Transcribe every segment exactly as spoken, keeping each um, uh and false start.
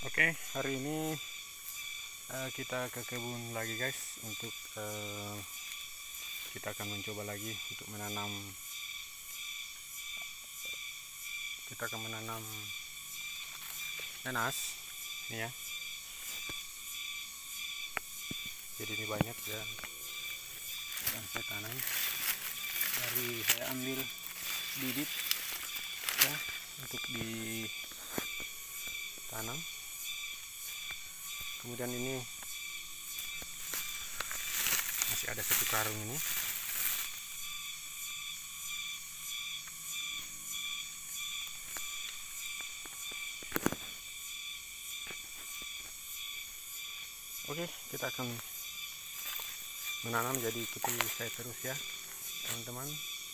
Oke, hari ini uh, kita ke kebun lagi guys. Untuk uh, kita akan mencoba lagi untuk menanam. Kita akan menanam nanas, ini ya. Jadi ini banyak ya yang saya tanam. Dari saya ambil bibit ya untuk ditanam. Kemudian ini masih ada satu karung ini. Oke, kita akan menanam, jadi ikuti saya terus ya teman-teman.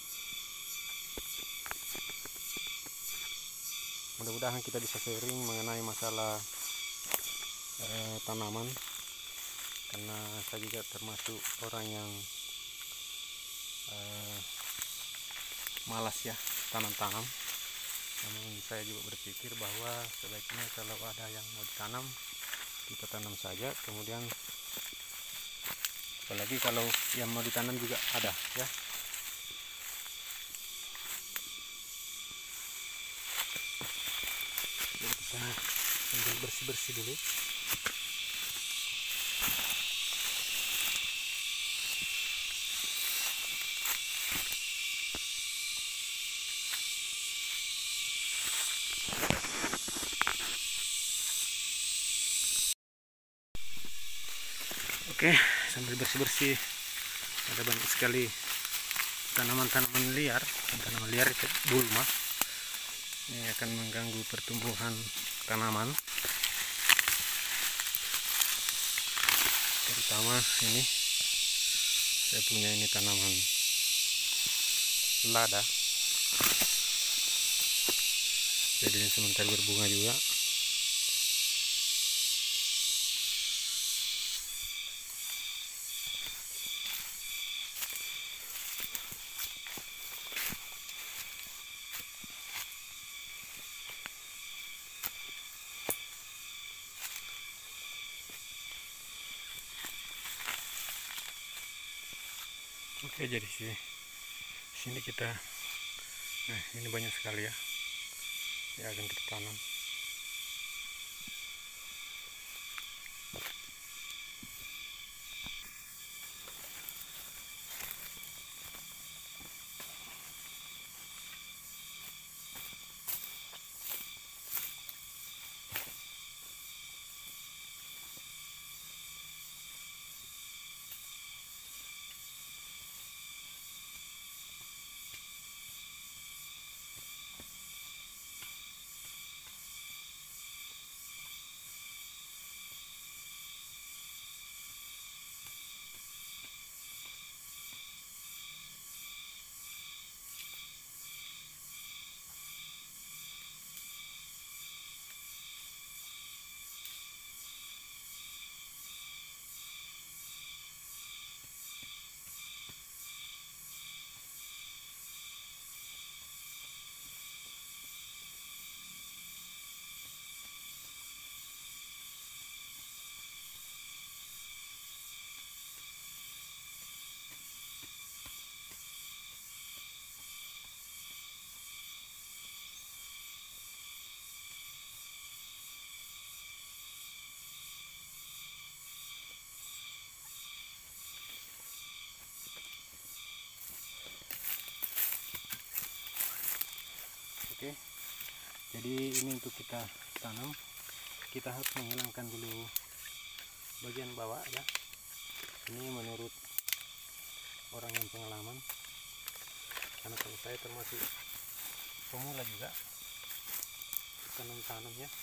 Mudah-mudahan kita bisa sharing mengenai masalah eh, tanaman, karena saya juga termasuk orang yang eh, malas ya tanam-tanam. Namun saya juga berpikir bahwa sebaiknya kalau ada yang mau ditanam, kita tanam saja. Kemudian apalagi kalau yang mau ditanam juga ada ya. Jadi kita ambil bersih-bersih dulu. Oke, sambil bersih-bersih, ada banyak sekali tanaman-tanaman liar. Tanaman liar itu gulma. Ini akan mengganggu pertumbuhan tanaman. Terutama ini, saya punya ini tanaman lada. Jadi ini sementara berbunga juga. Oke, jadi sih sini kita, nah ini banyak sekali ya, ya akan kita tanam. Oke, jadi ini untuk kita tanam, kita harus menghilangkan dulu bagian bawah ya. Ini menurut orang yang pengalaman, karena kalau saya termasuk pemula juga tanam-tanam ya.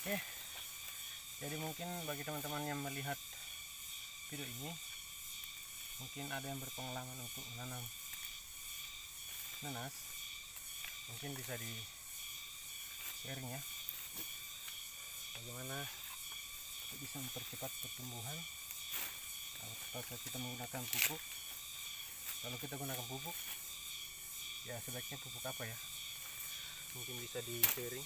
Oke, jadi mungkin bagi teman-teman yang melihat video ini, mungkin ada yang berpengalaman untuk menanam nanas, mungkin bisa di sharing ya, bagaimana bisa mempercepat pertumbuhan atau kita menggunakan pupuk. Kalau kita gunakan pupuk, ya sebaiknya pupuk apa ya, mungkin bisa di sharing.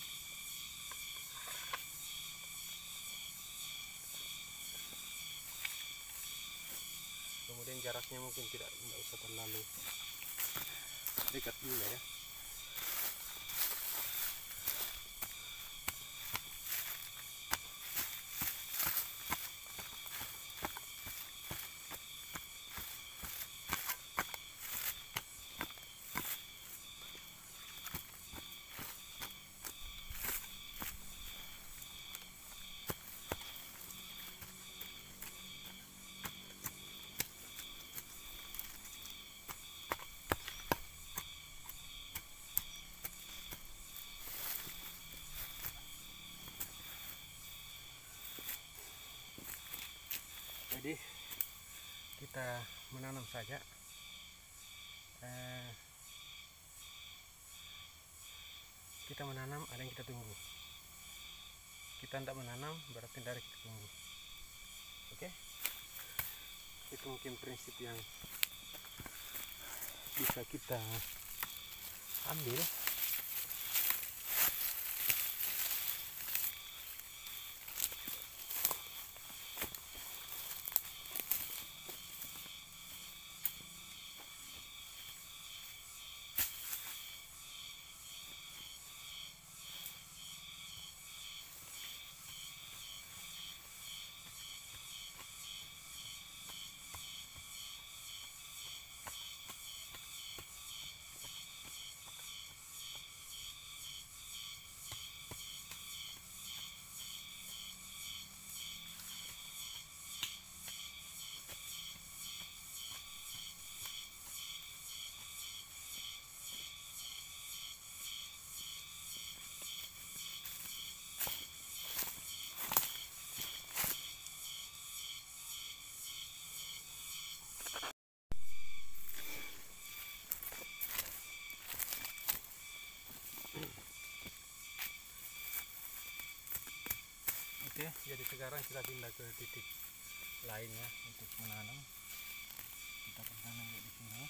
Kemudian jaraknya mungkin tidak, tidak usah terlalu dekat juga ya. Jadi kita menanam saja, eh, kita menanam ada yang kita tunggu. Kita tidak menanam berarti dari kita tunggu. Oke, itu mungkin prinsip yang bisa kita ambil. Oke, jadi sekarang kita pindah ke titik lainnya untuk menanam. Kita akan tanam di sini.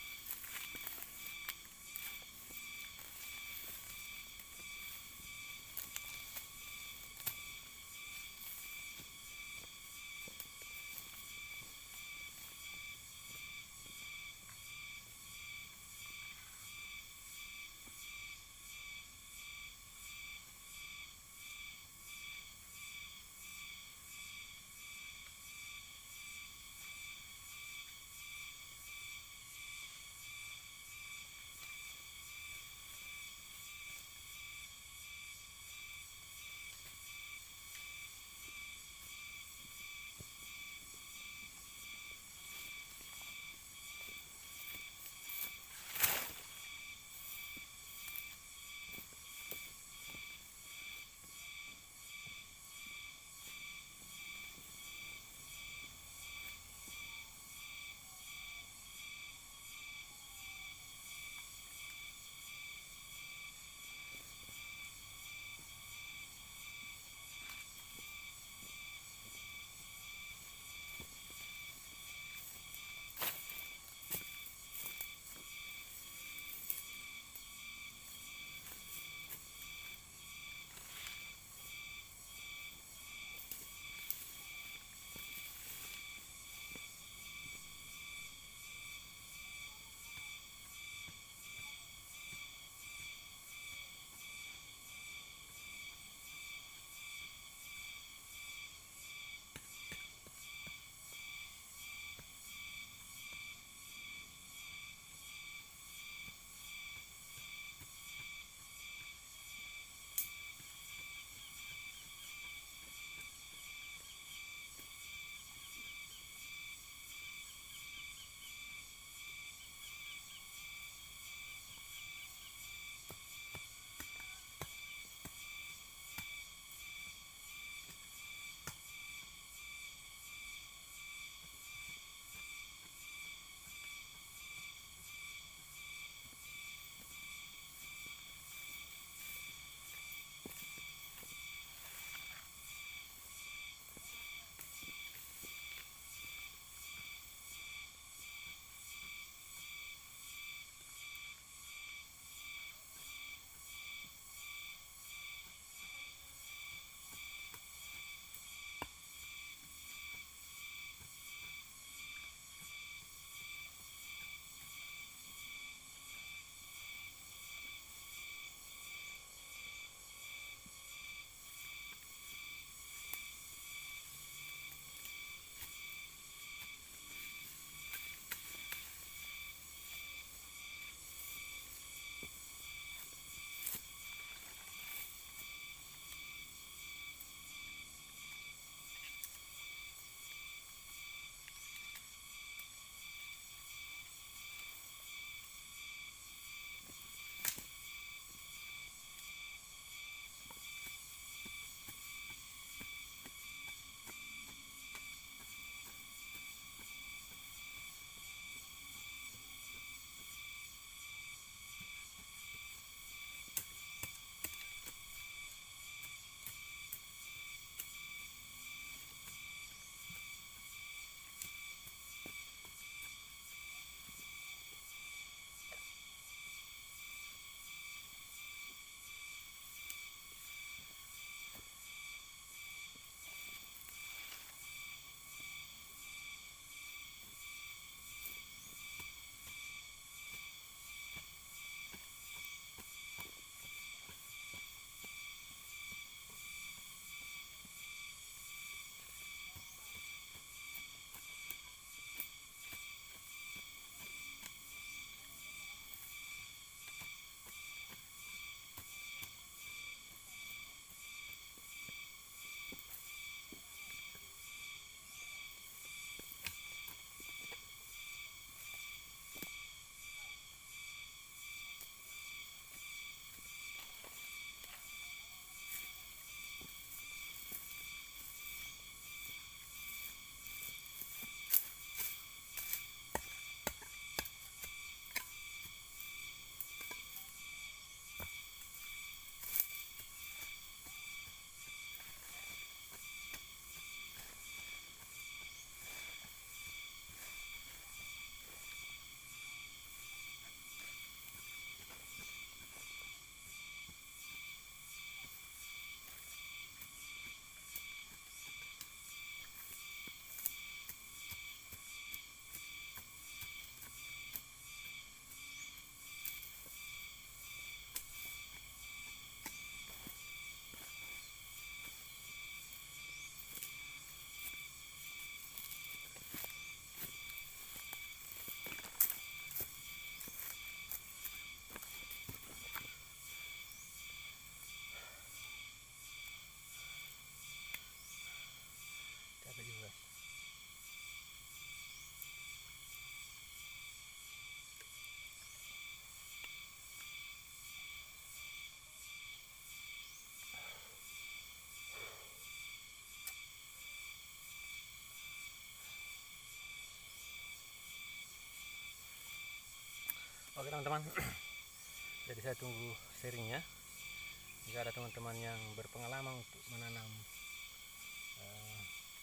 Oke teman-teman, jadi saya tunggu sharingnya. Jika ada teman-teman yang berpengalaman untuk menanam uh,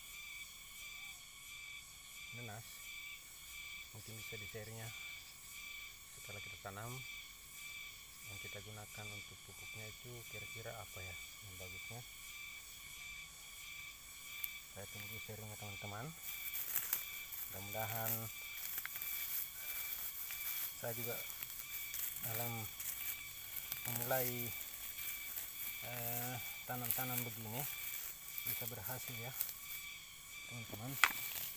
nenas, mungkin bisa di sharingnya setelah kita tanam. Yang kita gunakan untuk pupuknya itu kira-kira apa ya yang bagusnya. Saya tunggu sharingnya teman-teman. Mudah-mudahan saya juga dalam memulai eh, tanam-tanam begini bisa berhasil ya teman-teman.